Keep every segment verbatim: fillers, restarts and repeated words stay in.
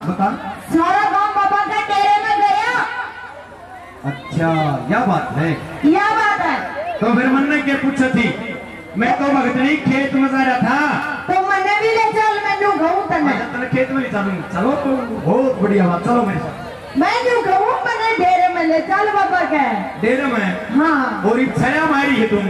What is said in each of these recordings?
बता। सारा गांव बाबा का डेरे में गया। अच्छा यह बात है। यह बात है। तो फिर मन ने क्या पूछा थी? मैं तो भगतनी खेत में जा रहा था। तो मैंने भी ले चल, मैं न्यू कहूँ तने। तने खेत में ले चलूं। चलो तो बहुत बढ़िया बात, चलो मेरे साथ। मैं न्यू कहूँ मैंने डेरे में ले चल बाबा के। डेरे में? हाँ। और इच्छाया मारी है तुम।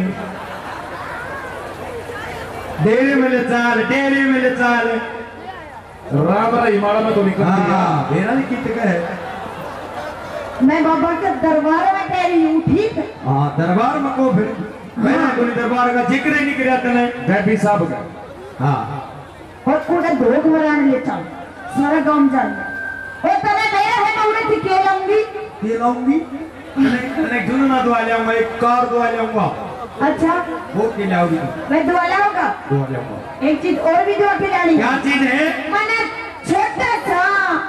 डेरे में ले चल, डेरे में ले चल। राम हिमालय में तो निकल गया। मेरा भी कित का है। मैं बाबा के दरबार में कह रही हूँ, ठीक है? हाँ दरबार में को फिर मैंने कोई दरबार का जिक्र ही नहीं किया तने। मैं भी साहब का। हाँ और कोड़ा दो घबराने ले चल, सारा गांव जान। और तने गया है मैं उन्हें थी के लाऊंगी। के लाऊंगी? तने तने क्यों ना दुआ लाऊंगा, एक कार दुआ लाऊंगा। अच्छा वो के लाऊंगी। मैं दुआ लाऊंगा। दुआ लाऊंगा। एक चीज और भी दुआ के लानी। क्या चीज है? मैंने छोटा सा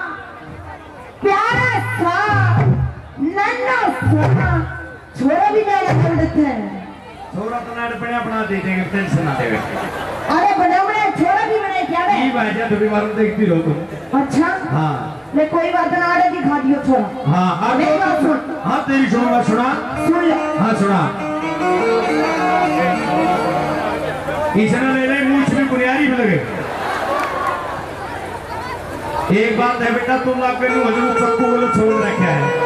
प्यारा सा नन्हा सा छोरा भी लाना पड़ता है। छोरा तो नाड़ बना बना दे देंगे, टेंशन ना देवे। अरे बना बना छोरा भी बनाए क्या बे? ये भाई जा थोड़ी बार देखती रहो तुम। अच्छा हाँ ले कोई बात ना, आड़े दिखा दियो छोरा। हाँ मेरी बात सुन। हाँ तेरी सुनूंगा, सुना सुन ले। हाँ सुना। इसने ले ले मूछ में बुनियारी में लगे। एक बात है बेटा, तुम लोग के लिए हजूर सबको बोलो छोड़ रखा है।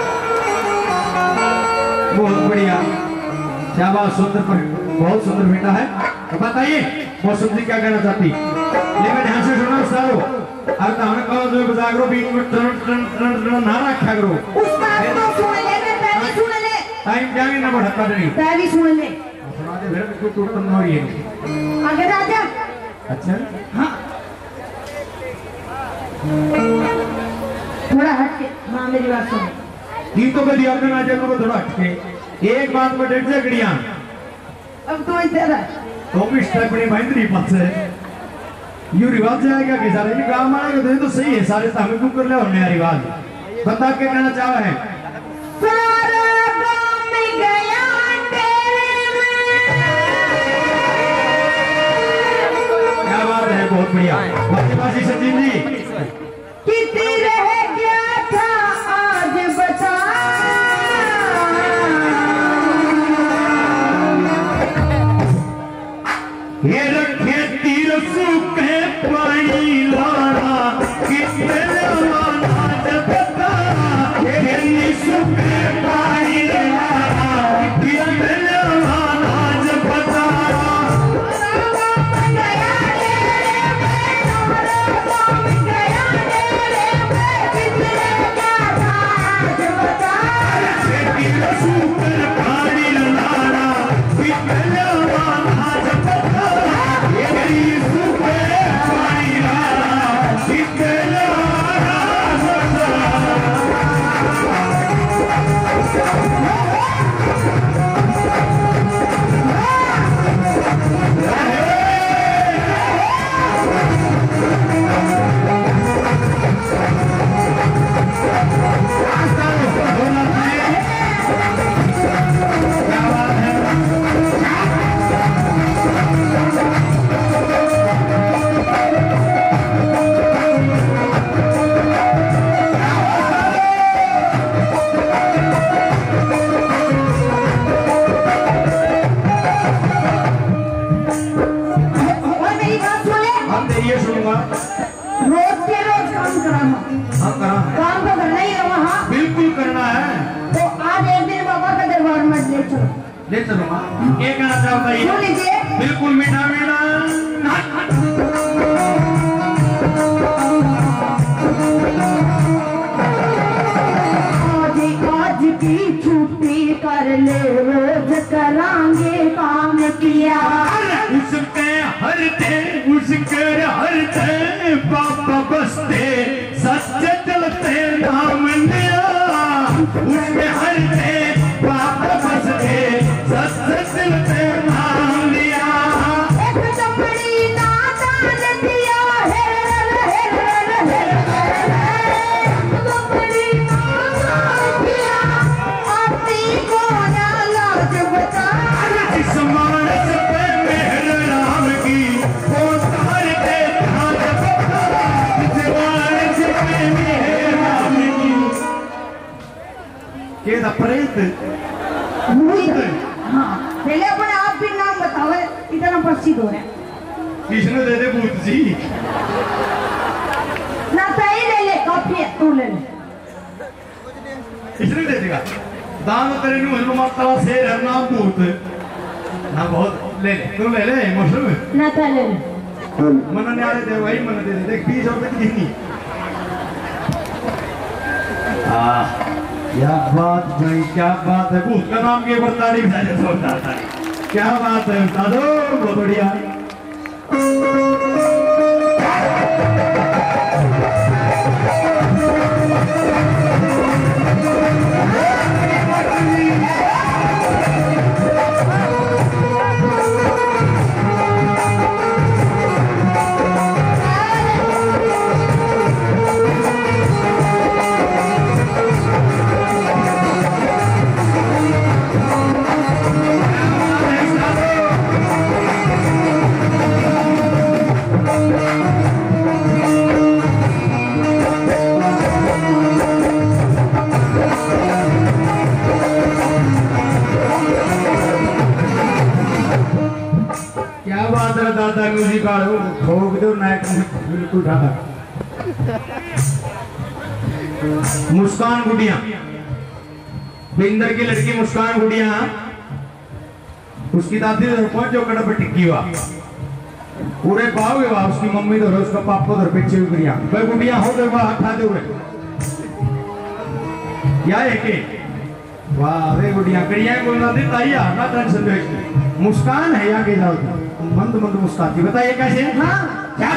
बहुत बढ़िया, शाबाश, सुंदर, बहुत सुंदर बेटा है। तो बताइए मौसम जी क्या कहना चाहती? लेकिन ध्यान से सुनो सारो। अब तो हमें कहो जो बजागरो बीच में टन टन टन टन ना रखा करो। उस बात को सुन ले, मैं पहले सुन ले। टाइम जाएंगे ना बढ़ता नहीं। पहले सुन ले। सुना दे फिर कोई टूट तो नहीं है। आगे राजा। अच्छा हाँ थोड़ा हट के। हाँ मेरी बात सुन। ये तो कभी अपने ना चलो थोड़ा हट के। एक बात में डेढ़ से गड़िया। अब तो इधर है। तो मिस्टर अपने भाईंद्री पास है। यू रिवाज जाएगा कि सारे ये काम आएगा तो सही है, सारे हमें क्यों कर ले और नया रिवाज बता के कहना चाह है। सारा गांव में गया डेरे में। क्या बात है, बहुत बढ़िया। बाकी बाजी सचिन जी कितनी रह गया था आज बता। ये रखे तीर सूखे पानी लाना कितने लवाना जबता। ये सूखे पानी लाना कितने लवाना जबता। रोज के रोज काम कराना। हाँ करा है। काम तो करना ही है वहाँ। बिल्कुल करना है। तो आज एक दिन बाबा का दरबार में ले चलो। ले चलूंगा। क्या कहना चाहता है? सुन लीजिए। बिल्कुल मीठा मीठा। आज आज की छुट्टी कर ले, रोज करांगे काम किया। उसके हर दे उसके हर दे बाबा बसते सच्चे चलते नाम लिया। उसके हर दे बाबा बसते सच्चे चलते नाम लिया। एक चमड़ी नादान दिया है, है, है, है, चमड़ी नादान दिया। अपनी को ना लाज बता। जिस मानस पे मेहर राम की वो तार दे ध्यान बता। जिस मानस पे मेहर ये था प्रेत भूत। हाँ पहले अपने आप भी नाम बताओ, इतना प्रसिद्ध हो रहा है। किसने दे दे भूत जी ना सही ले ले, काफी है, तू ले ले। किसने दे देगा दान तेरे नु हनुमान तला शेर है नाम भूत ना बहुत ले ले तू ले ले मशहूर ना था ले ले। मन ने आले दे भाई मन दे दे देख बीस रुपए की गिननी। आह क्या बात भाई, क्या बात है। भूत का नाम के ऊपर तारीफ जाने सोचता था। क्या बात है दादो, बहुत बढ़िया। दादा म्यूजिक आड़ो ठोक दो नाइट में बिल्कुल ढाका। मुस्कान गुड़िया, बिंदर की लड़की मुस्कान गुड़िया, उसकी दादी पहुंच जो कड़ा पे टिक्की हुआ पूरे पाओगे वहां, उसकी मम्मी तो उसका पापा तो पीछे गुड़िया भाई गुड़िया हो गए वहां हटा दे हुए क्या है के वाह वे गुड़िया कड़िया बोलना दी ताइया ना टेंशन लो। मुस्कान है या के जाओ मंद मंद मुस्काती, बताइए कैसे। हाँ क्या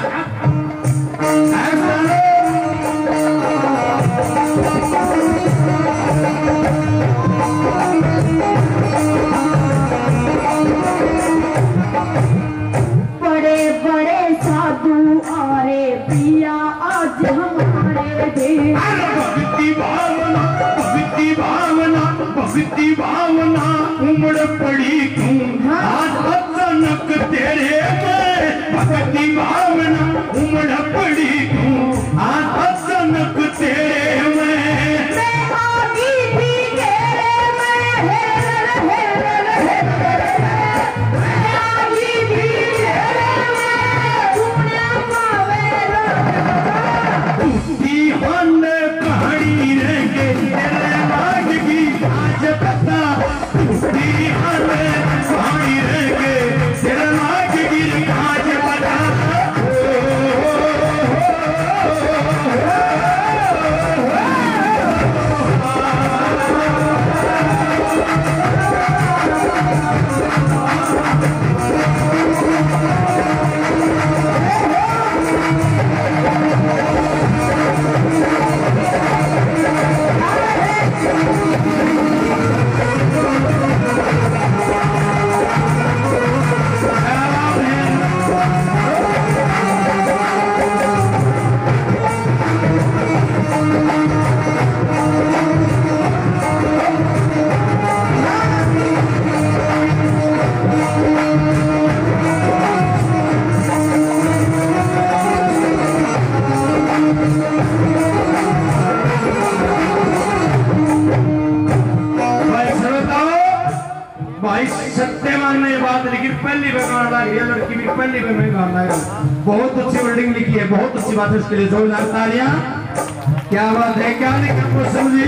बड़े बड़े साधु आरे पिया आज हमारे देश। पवित्र भावना पवित्र भावना पवित्र भावना उमड़ पड़ी क्यों आज अचानक तेरे में। भक्ति भावना उमड़ पड़ी क्यों आज अचानक तेरे में। मैं आगी भी तेरे में मैं आगी भी तेरे में सुना पावे दीवान कहानी रहेंगे तेरे लाग की आज बता। दीवान कहानी रहेंगे तेरे लाग की आज बता। बहुत अच्छी वर्डिंग लिखी है, बहुत अच्छी बात है, उसके लिए जोरदार तालियां। क्या बात है, क्या लिखा मौसम जी।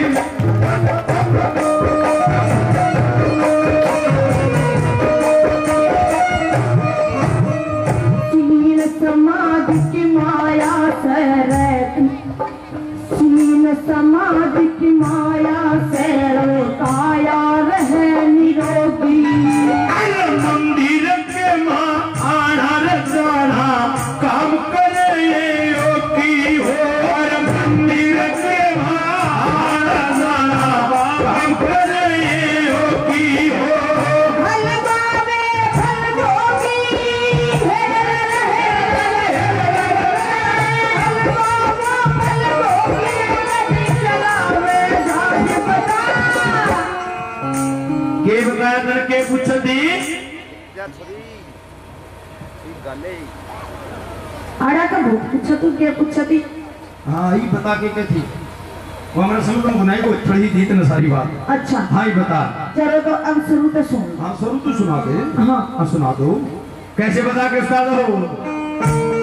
सीन समाज की माया से सीन समाज की माया से काया रहे निरोगी। मंदिर के माँ आना रजाना काम करे ये योगी हो। मंदिर के माँ आना रजाना काम करे ये योगी हो। फल पावे फल भोगी के बताया तर के पूछ दी आड़ा का भूत पूछा तू क्या पूछा थी। हाँ ये बता के क्या थी। वो हमारा शुरू तो गुनाई को थोड़ी जीत न सारी बात। अच्छा हाँ ही बता। चलो तो अब शुरू तो सुन। हाँ शुरू तो सुना दे। हाँ हाँ सुना दो। कैसे बता के उस्ताद हो?